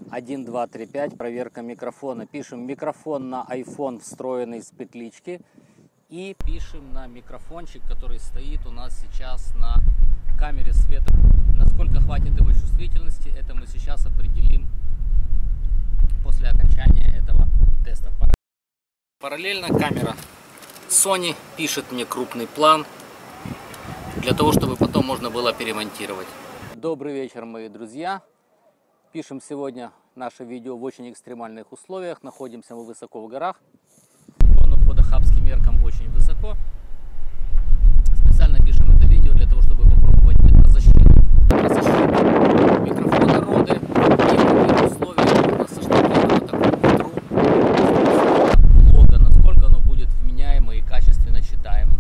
1, 2, 3, 5, проверка микрофона. Пишем микрофон на iPhone, встроенный с петлички. И пишем на микрофончик, который стоит у нас сейчас на камере света. Насколько хватит его чувствительности, это мы сейчас определим после окончания этого теста. Параллельно камера Sony пишет мне крупный план, для того, чтобы потом можно было перемонтировать. Добрый вечер, мои друзья. Пишем сегодня наше видео в очень экстремальных условиях. Находимся мы высоко в горах. По дахабским меркам очень высоко. Специально пишем это видео для того, чтобы попробовать ветрозащиту. Микрофона Rode. И в таких условиях у нас соштатировано такому ветру. Насколько оно будет вменяемо и качественно читаемо.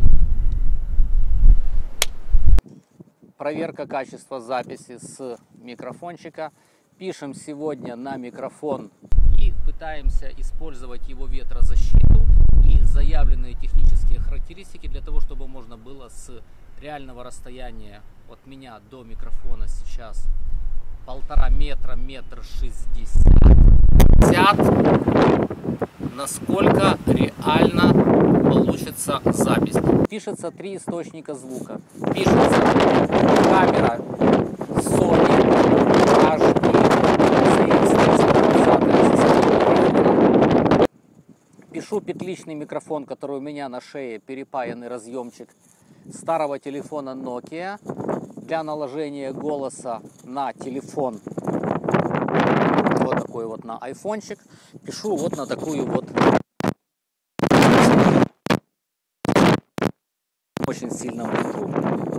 Проверка качества записи с микрофончика. Пишем сегодня на микрофон и пытаемся использовать его ветрозащиту и заявленные технические характеристики для того, чтобы можно было с реального расстояния от меня до микрофона сейчас 1,5 метра, 1,60 м, насколько реально получится запись. Пишется 3 источника звука. Пишется камера Sony HD CX320. Пишу петличный микрофон, который у меня на шее, перепаянный разъемчик старого телефона Nokia для наложения голоса на телефон. Вот такой вот на айфончик. Пишу вот на такую вот очень сильном ветру.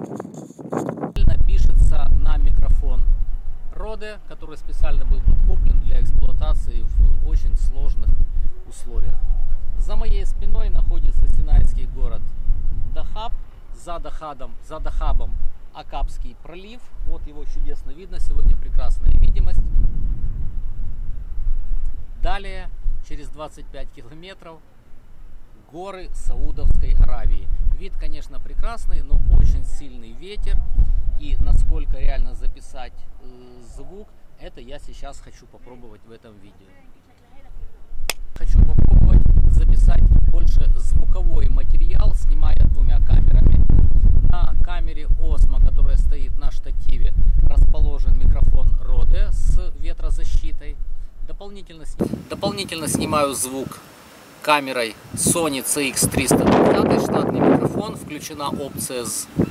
Пишется на микрофон Rode, который специально был подкуплен для эксплуатации в очень сложных условиях. За моей спиной находится синайский город Дахаб. За Дахабом Акапский пролив. Вот его чудесно видно. Сегодня прекрасная видимость. Далее, через 25 километров, горы Саудовской Аравии. Вид, конечно, прекрасный, но очень сильный ветер. И насколько реально записать звук, это я сейчас хочу попробовать в этом видео. Хочу попробовать записать больше звуковой материал, снимая 2 камерами. На камере Osmo, которая стоит на штативе, расположен микрофон Rode с ветрозащитой. Дополнительно снимаю звук камерой Sony CX320, штатный микрофон, включена опция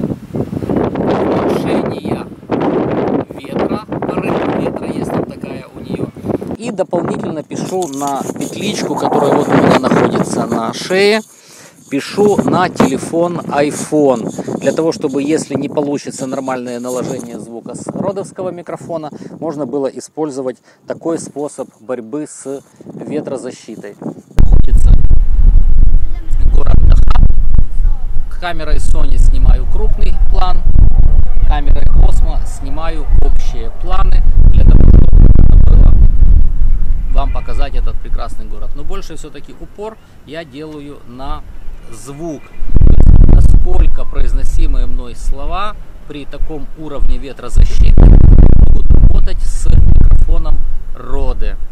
уменьшения ветра, порыв ветра есть там такая у нее. И дополнительно пишу на петличку, которая вот у меня находится на шее, пишу на телефон iPhone, для того, чтобы, если не получится нормальное наложение звука с родовского микрофона, можно было использовать такой способ борьбы с ветрозащитой. Город Дахаб. Камерой Sony снимаю крупный план, камерой Osmo снимаю общие планы, для того, чтобы было вам показать этот прекрасный город. Но больше все-таки упор я делаю на звук, насколько произносимые мной слова при таком уровне ветрозащиты будут работать с микрофоном Rode.